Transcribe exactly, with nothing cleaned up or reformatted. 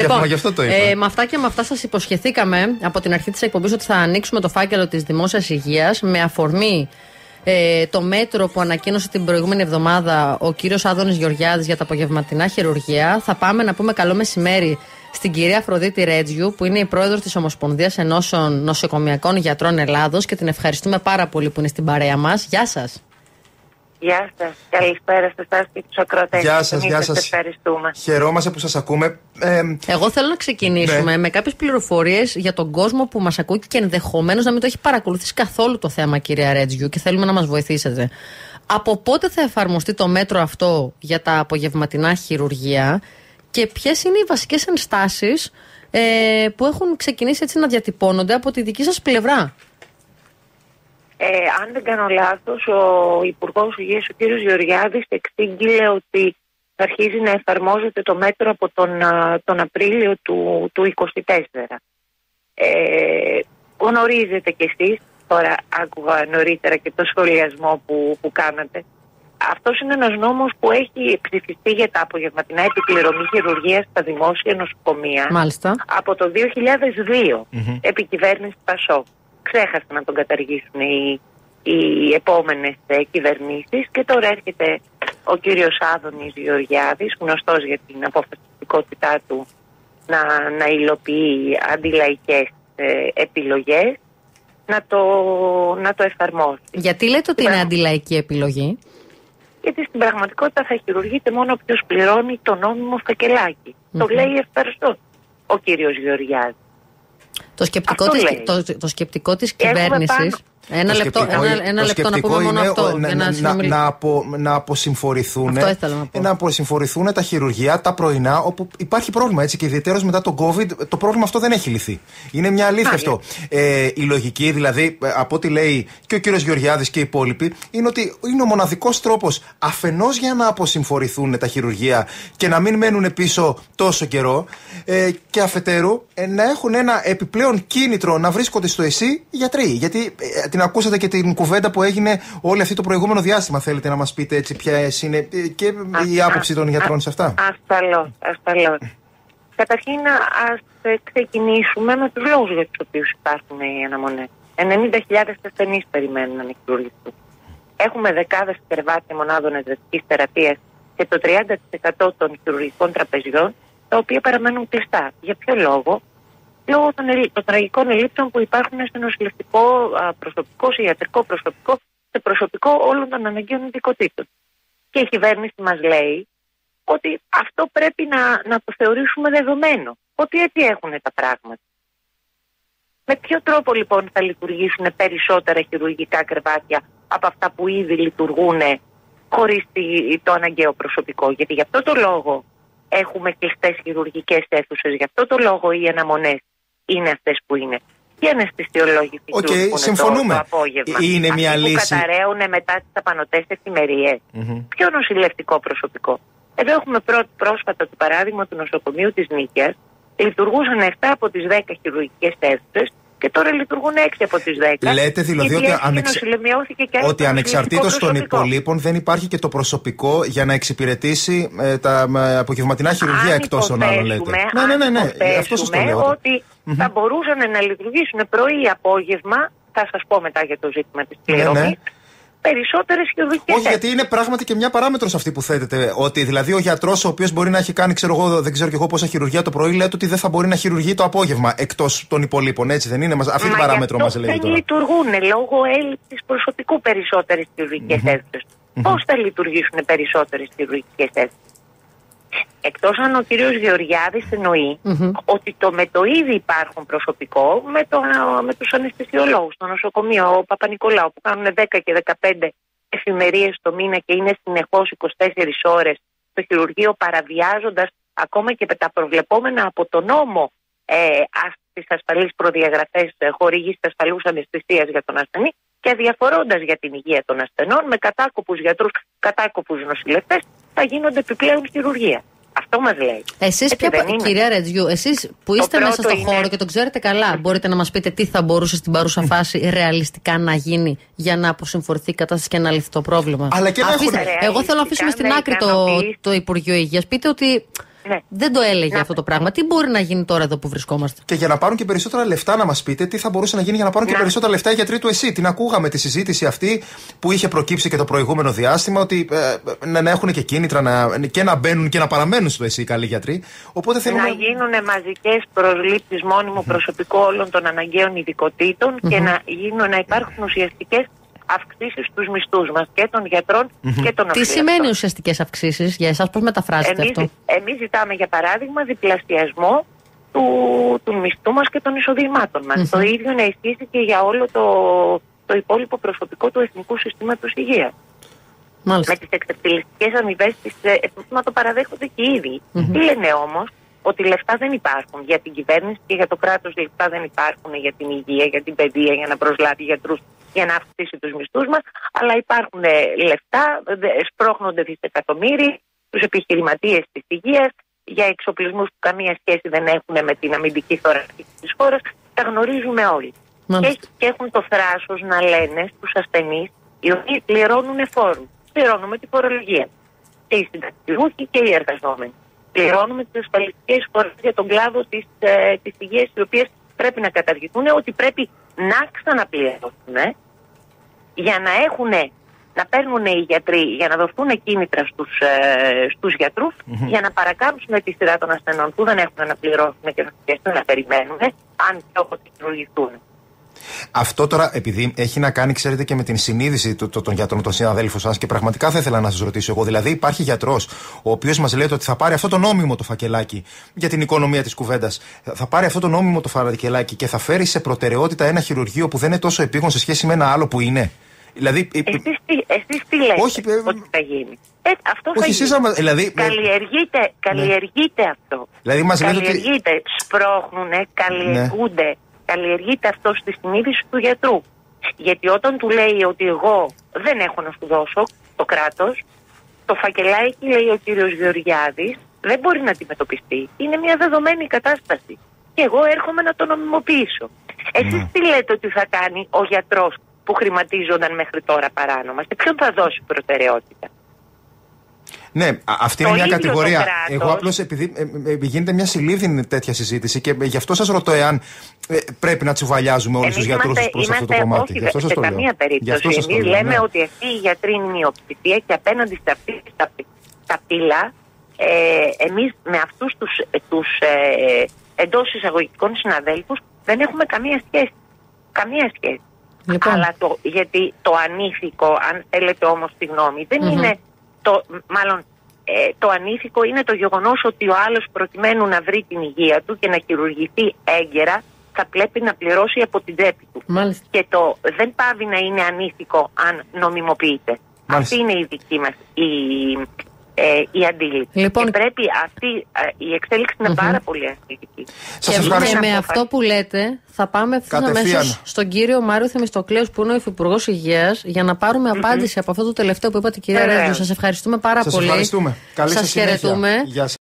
Λοιπόν, γι' αυτό το είπα. Ε, με αυτά και με αυτά σας υποσχεθήκαμε από την αρχή της εκπομπής ότι θα ανοίξουμε το φάκελο της δημόσιας υγείας με αφορμή ε, το μέτρο που ανακοίνωσε την προηγούμενη εβδομάδα ο κύριος Άδωνης Γεωργιάδης για τα απογευματινά χειρουργία. Θα πάμε να πούμε καλό μεσημέρι στην κυρία Αφροδίτη Ρέτζιου, που είναι η πρόεδρος της Ομοσπονδίας Ενώσεων Νοσοκομειακών Γιατρών Ελλάδος, και την ευχαριστούμε πάρα πολύ που είναι στην παρέα μας. Γεια σας. Γεια σας. Καλησπέρα σε εσάς και τους ακροατές. Γεια σας, γεια σας. Ευχαριστούμε. Χαιρόμαστε που σας ακούμε. Ε, Εγώ θέλω να ξεκινήσουμε ναι. με κάποιες πληροφορίες για τον κόσμο που μας ακούει και ενδεχομένως να μην το έχει παρακολουθήσει καθόλου το θέμα, κυρία Ρέτζιου, και θέλουμε να μας βοηθήσετε. Από πότε θα εφαρμοστεί το μέτρο αυτό για τα απογευματινά χειρουργία και ποιες είναι οι βασικές ενστάσεις ε, που έχουν ξεκινήσει έτσι να διατυπώνονται από τη δική σας πλευρά? Ε, αν δεν κάνω λάθος, ο Υπουργός Υγείας, ο κ. Γεωργιάδης, εξήγηλε ότι θα αρχίζει να εφαρμόζεται το μέτρο από τον, τον Απρίλιο του, του είκοσι τέσσερα. Ε, γνωρίζετε κι εσείς, τώρα άκουγα νωρίτερα και το σχολιασμό που, που κάνατε. Αυτός είναι ένας νόμος που έχει ψηφιστεί για τα απογευματινά επιπληρωμή χειρουργία στα δημόσια νοσοκομεία. Μάλιστα. Από το δύο χιλιάδες δύο, mm-hmm. επί κυβέρνηση Πασόκ. Ξέχασαν να τον καταργήσουν οι, οι επόμενες ε, κυβερνήσεις και τώρα έρχεται ο κύριος Άδωνης Γεωργιάδης, γνωστός για την αποφασιστικότητά του να, να υλοποιεί αντιλαϊκές ε, επιλογές, να το, να το εφαρμόσει. Γιατί λέτε ότι είναι αντιλαϊκή επιλογή? Γιατί στην πραγματικότητα θα χειρουργείται μόνο όποιος πληρώνει το νόμιμο φακελάκι. Mm-hmm. Το λέει ευθαρστός ο κύριος Γεωργιάδης. Το σκεπτικό, της, το, το σκεπτικό της κυβέρνησης. Ένα λεπτό, ένα, ένα λεπτό να πούμε μόνο αυτό. Να, να, να, να, απο, να αποσυμφορηθούν να, να αποσυμφορηθούν τα χειρουργεία τα πρωινά, όπου υπάρχει πρόβλημα, έτσι, και ιδιαίτερως μετά τον COVID το πρόβλημα αυτό δεν έχει λυθεί. Είναι μια αλήθεια Ά, αυτό. Ε, η λογική, δηλαδή, από ό,τι λέει και ο κύριος Γεωργιάδης και οι υπόλοιποι, είναι ότι είναι ο μοναδικός τρόπος αφενός για να αποσυμφορηθούν τα χειρουργεία και να μην μένουν πίσω τόσο καιρό, ε, και αφετέρου ε, να έχουν ένα επιπλέον κίνητρο να βρίσκονται στο ΕΣΥ γιατροί. Γιατί ε, την ακούσατε και την κουβέντα που έγινε όλη αυτή το προηγούμενο διάστημα. Θέλετε να μας πείτε έτσι ποια είναι και α, η άποψη α, των γιατρών α, σε αυτά? Ασφαλώς, ασφαλώς. Καταρχήν ας ξεκινήσουμε με τους λόγους για τους οποίους υπάρχουν οι αναμονές. ενενήντα χιλιάδες ασθενείς περιμένουν να χειρουργηθούν. Έχουμε δεκάδες κρεβάτια μονάδων εντατικής θεραπείας και το τριάντα τοις εκατό των χειρουργικών τραπεζιών, τα οποία παραμένουν κλειστά. Για ποιο λόγο? Λόγω των, ελλ... των τραγικών ελλείψεων που υπάρχουν στο νοσηλευτικό προσωπικό, σε ιατρικό προσωπικό, σε προσωπικό όλων των αναγκαίων ειδικοτήτων. Και η κυβέρνηση μας λέει ότι αυτό πρέπει να, να το θεωρήσουμε δεδομένο. Ότι έτσι έχουν τα πράγματα. Με ποιο τρόπο λοιπόν θα λειτουργήσουν περισσότερα χειρουργικά κρεβάτια από αυτά που ήδη λειτουργούν χωρίς το αναγκαίο προσωπικό? Γιατί γι' αυτό το λόγο έχουμε κλειστές χειρουργικές αίθουσες, γι' αυτό το λόγο οι αναμονές είναι αυτές που είναι. Και αναισθησιολόγοι okay, συμφωνούμε. Το, το απόγευμα. Είναι μια αυτοί λύση. Που καταραίουν μετά τις απανωτές εφημερίες. Mm-hmm. Ποιο νοσηλευτικό προσωπικό? Εδώ έχουμε πρό, πρόσφατα το παράδειγμα του νοσοκομείου της Νίκαιας. Λειτουργούσαν επτά από τις δέκα χειρουργικές αίθουσες και τώρα λειτουργούν έξι από τις δέκα. Λέτε δηλαδή ότι, ανεξ... ότι ανεξαρτήτως των υπολείπων δεν υπάρχει και το προσωπικό για να εξυπηρετήσει ε, τα ε, απογευματινά χειρουργία εκτός των άλλων, λέτε? Ναι, ναι, ναι, ναι. Αυτό σας το λέω. Ότι mm-hmm. θα μπορούσαν να λειτουργήσουν πρωί ή απόγευμα, θα σας πω μετά για το ζήτημα της πληρωμής, ναι, ναι, περισσότερες χειρουργικές. Όχι, γιατί είναι πράγματι και μια παράμετρος αυτή που θέτεται. Ότι δηλαδή ο γιατρός, ο οποίος μπορεί να έχει κάνει, ξέρω εγώ, δεν ξέρω και εγώ πόσα χειρουργία το πρωί, λέει ότι δεν θα μπορεί να χειρουργεί το απόγευμα εκτός των υπολείπων. Έτσι δεν είναι? Αυτή την παράμετρο μας λέει. Δεν λειτουργούν λόγω έλλειψης προσωπικού περισσότερες χειρουργικές mm-hmm. αίθουσες. Mm-hmm. Πώς θα λειτουργήσουν περισσότερες χειρουργικές αίθουσες? Εκτός αν ο κύριος Γεωργιάδης εννοεί mm-hmm. ότι το με το ήδη υπάρχουν προσωπικό, με, το, με τους αναισθησιολόγους στο νοσοκομείο, ο Παπα-Νικολάου, που κάνουν δέκα και δεκαπέντε εφημερίες το μήνα και είναι συνεχώς είκοσι τέσσερις ώρες στο χειρουργείο, παραβιάζοντας ακόμα και τα προβλεπόμενα από το νόμο ε, τις ασφαλείς προδιαγραφές ε, χορήγησης ασφαλούς αναισθησίας για τον ασθενή και αδιαφορώντας για την υγεία των ασθενών, με κατάκοπους γιατρούς, κατάκοπους νοσηλευτές, θα γίνονται επιπλέον χειρουργία. Αυτό μας λέει. Εσείς, ποια, κυρία Ρετζιού, εσείς που είστε μέσα στον είναι... χώρο και το ξέρετε καλά, μπορείτε να μας πείτε τι θα μπορούσε στην παρούσα φάση ρεαλιστικά να γίνει για να αποσυμφορηθεί η κατάσταση και να λυθεί το πρόβλημα? Αλλά και Αφήστε, εγώ θέλω να αφήσουμε στην άκρη το, το Υπουργείο Υγείας. Πείτε ότι Ναι. δεν το έλεγε Να, αυτό το πράγμα. Τι μπορεί να γίνει τώρα εδώ που βρισκόμαστε? Και για να πάρουν και περισσότερα λεφτά, να μας πείτε τι θα μπορούσε να γίνει για να πάρουν να. και περισσότερα λεφτά οι γιατροί του ΕΣΥ. Την ακούγαμε τη συζήτηση αυτή που είχε προκύψει και το προηγούμενο διάστημα, ότι ε, να, να έχουν και κίνητρα να, και να μπαίνουν και να παραμένουν στο ΕΣΥ οι καλοί γιατροί. Οπότε θέλουμε... Να γίνουν μαζικές προσλήψεις μόνιμου mm-hmm. προσωπικού όλων των αναγκαίων ειδικοτήτων mm-hmm. και να, γίνουν, να υπάρχουν ουσιαστικές αυξήσεις στους μισθούς μας και των γιατρών mm-hmm. και των Τι σημαίνει ουσιαστικές αυξήσεις για εσάς, πώς μεταφράζετε εμείς, αυτό? Εμείς ζητάμε για παράδειγμα διπλασιασμό του, του μισθού μας και των εισοδημάτων μας. Mm-hmm. Το ίδιο να ισχύσει και για όλο το, το υπόλοιπο προσωπικό του Εθνικού Συστήματος Υγείας. Μάλιστα. Με τις εξευτελιστικές αμοιβές της ΕΕ το παραδέχονται και ήδη. Mm-hmm. Τι λένε όμως? Ότι λεφτά δεν υπάρχουν για την κυβέρνηση και για το κράτος, λεφτά δεν υπάρχουν για την υγεία, για την παιδεία, για να προσλάβει γιατρούς, για να αυξήσει τους μισθούς μας, αλλά υπάρχουν λεφτά, σπρώχνονται δισεκατομμύρια στους επιχειρηματίες της υγείας για εξοπλισμούς που καμία σχέση δεν έχουν με την αμυντική θωρακή της χώρας. Τα γνωρίζουμε όλοι. Και, και έχουν το θράσος να λένε στους ασθενείς, οι οποίοι πληρώνουν φόρους. Πληρώνουμε τη φορολογία. Και οι συνταξιούχοι και οι εργαζόμενοι. Πληρώνουμε τις ασφαλιστικές εισφορές για τον κλάδο της, ε, της υγείας, οι οποίες πρέπει να καταργηθούν, ότι πρέπει να ξαναπληρώσουν ε, για να έχουν, να παίρνουν οι γιατροί, για να δοθούν κίνητρα στους, ε, στους γιατρούς, mm-hmm. για να παρακάμψουν τη σειρά των ασθενών που δεν έχουν να πληρώσουν και να χρειαστούν να περιμένουν, αν και όπως λειτουργηθούν. Αυτό τώρα, επειδή έχει να κάνει, ξέρετε, και με την συνείδηση των, των γιατρών, των συναδέλφων σας, και πραγματικά θα ήθελα να σας ρωτήσω εγώ. Δηλαδή, υπάρχει γιατρός ο οποίος μας λέει ότι θα πάρει αυτό το νόμιμο το φακελάκι για την οικονομία της κουβέντας. Θα πάρει αυτό το νόμιμο το φακελάκι και θα φέρει σε προτεραιότητα ένα χειρουργείο που δεν είναι τόσο επίγον σε σχέση με ένα άλλο που είναι. Δηλαδή, εσείς, τι, εσείς τι λέτε όχι, ότι θα γίνει? Ε, αυτό όχι, θα γίνει. Άμα, δηλαδή, καλλιεργείται, καλλιεργείται ναι. αυτό. Δηλαδή, μας καλλιεργείται, ότι... σπρώχνουνε, καλλιεργούνται. Ναι. Καλλιεργείται αυτό στη συνείδηση του γιατρού. Γιατί όταν του λέει ότι εγώ δεν έχω να σου δώσω, το κράτος, το φακελάκι, λέει ο κύριος Γεωργιάδης, δεν μπορεί να αντιμετωπιστεί. Είναι μια δεδομένη κατάσταση. Και εγώ έρχομαι να το νομιμοποιήσω. Εσείς mm. τι λέτε ότι θα κάνει ο γιατρός που χρηματίζονταν μέχρι τώρα παράνομα? Σε ποιον θα δώσει προτεραιότητα? Ναι, αυτή το είναι μια κατηγορία. Κράτος... Εγώ απλώς επειδή ε, ε, γίνεται μια συλλήβδινη τέτοια συζήτηση και ε, γι' αυτό σας ρωτώ εάν ε, πρέπει να τσουβαλιάζουμε όλους τους γιατρούς προς αυτό το κομμάτι. Όχι, αυτό σε καμία περίπτωση. Εμείς λέμε ναι. ότι αυτοί οι γιατροί είναι μειοψηφία και απέναντι σε αυτή τα, τα πύλα, ε, εμείς με αυτούς τους, τους ε, εντός εισαγωγικών συναδέλφους δεν έχουμε καμία σχέση. Καμία σχέση. Λοιπόν. Αλλά το, γιατί το ανήθικο, αν θέλετε όμως τη γνώμη, δεν mm-hmm. είναι. Το, μάλλον ε, το ανήθικο είναι το γεγονός ότι ο άλλος προκειμένου να βρει την υγεία του και να χειρουργηθεί έγκαιρα θα πρέπει να πληρώσει από την τσέπη του. Μάλιστα. Και το δεν πάβει να είναι ανήθικο αν νομιμοποιείται. Μάλιστα. Αυτή είναι η δική μας η, ε, η αντίληψη. Λοιπόν, και πρέπει αυτή ε, η εξέλιξη είναι mm-hmm. πάρα πολύ αθλητική. Σας ευχαριστώ. Και με αυτό που λέτε θα πάμε αμέσως στον κύριο Μάριο Θεμιστοκλέους, που είναι ο Υφυπουργός Υγείας, για να πάρουμε mm-hmm. απάντηση από αυτό το τελευταίο που είπατε, κυρία Ρέντζο. Σας ευχαριστούμε πάρα σας πολύ. Ευχαριστούμε. Καλή σας χαιρετούμε.